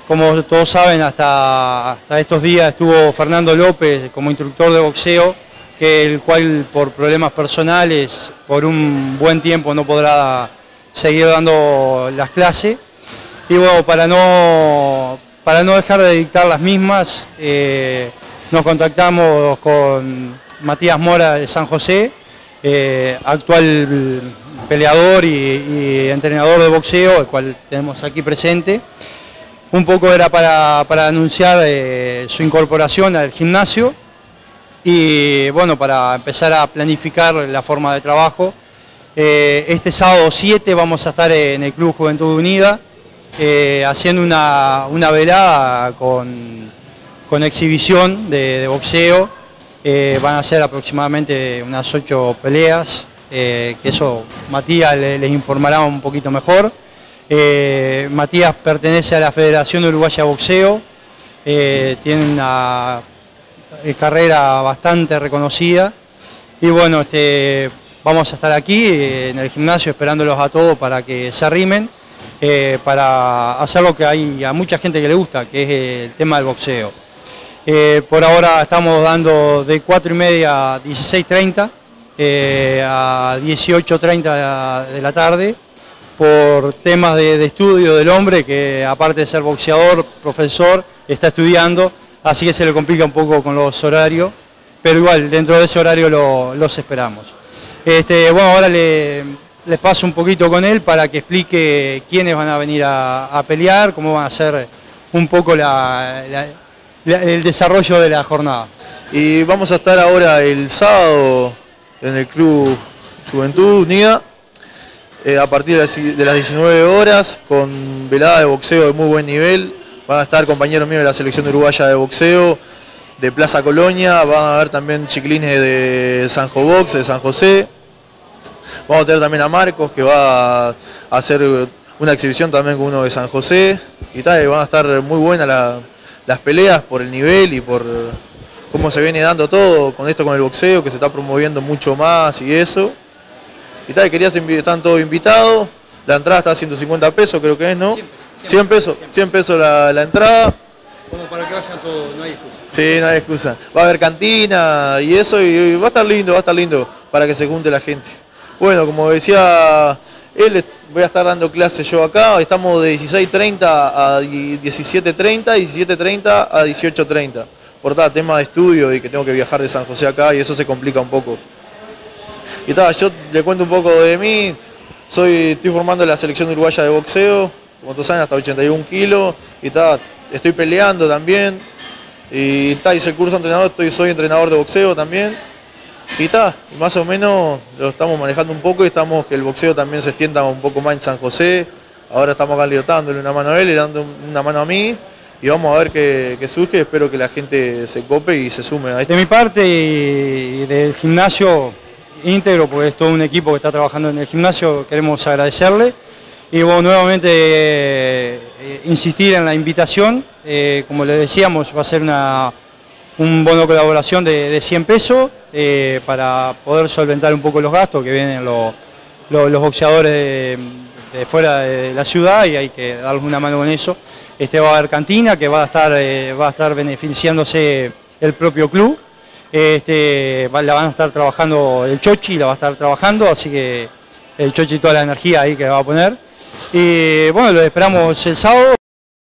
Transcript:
Como todos saben, hasta estos días estuvo Fernando López como instructor de boxeo, el cual por problemas personales por un buen tiempo no podrá seguir dando las clases. Y bueno, para no dejar de dictar las mismas, nos contactamos con Matías Mora de San José, actual peleador y entrenador de boxeo, el cual tenemos aquí presente. Un poco era para anunciar su incorporación al gimnasio y bueno, para empezar a planificar la forma de trabajo. Este sábado 7 vamos a estar en el Club Juventud Unida haciendo una velada con exhibición de boxeo. Van a ser aproximadamente unas 8 peleas, que eso Matías les informará un poquito mejor. Matías pertenece a la Federación Uruguaya de Boxeo, tiene una carrera bastante reconocida y bueno, vamos a estar aquí en el gimnasio esperándolos a todos para que se arrimen, para hacer lo que hay a mucha gente que le gusta, que es el tema del boxeo. Por ahora estamos dando de 4:30 a 16:30 a 18:30 de la tarde, por temas de estudio del hombre, que aparte de ser boxeador, profesor, está estudiando, así que se le complica un poco con los horarios, pero igual dentro de ese horario los esperamos. Bueno, ahora les paso un poquito con él para que explique quiénes van a venir a pelear, cómo van a ser un poco el desarrollo de la jornada. Y vamos a estar ahora el sábado en el Club Juventud Unida, a partir de las 19 horas, con velada de boxeo de muy buen nivel. Van a estar compañeros míos de la selección uruguaya de boxeo, de Plaza Colonia, van a haber también chiquilines de Sanjo Box, de San José. Vamos a tener también a Marcos, que va a hacer una exhibición también con uno de San José. Y tal, van a estar muy buenas las peleas por el nivel y por cómo se viene dando todo con esto, con el boxeo, que se está promoviendo mucho más y eso. Y tal, están todos invitados. La entrada está a 150 pesos, creo que es, ¿no? 100 pesos la entrada. Como para que vayan todos, no hay excusa. Sí, no hay excusa. Va a haber cantina y eso, y va a estar lindo para que se junte la gente. Bueno, como decía él, voy a estar dando clases yo acá. Estamos de 16:30 a 17:30 y 17:30 a 18:30. Por tal tema de estudio y que tengo que viajar de San José acá y eso se complica un poco. Y tal, yo le cuento un poco de mí. Estoy formando la selección uruguaya de boxeo, como todos saben, hasta 81 kilos. Y tal, estoy peleando también. Y tal, hice el curso de entrenador, soy entrenador de boxeo también. Y tal, más o menos lo estamos manejando un poco y estamos que el boxeo también se extienda un poco más en San José. Ahora estamos acá dándole una mano a él y dando una mano a mí. Y vamos a ver qué surge. Espero que la gente se cope y se sume a esto. De mi parte y del gimnasio íntegro, porque es todo un equipo que está trabajando en el gimnasio, queremos agradecerle. Y bueno, nuevamente insistir en la invitación. Como le decíamos, va a ser un bono de colaboración de 100 pesos para poder solventar un poco los gastos que vienen los boxeadores de fuera de la ciudad y hay que darles una mano con eso. Va a haber cantina que va a estar beneficiándose el propio club. La van a estar trabajando el Chochi, la va a estar trabajando, así que el Chochi toda la energía ahí que va a poner. Y bueno, lo esperamos el sábado.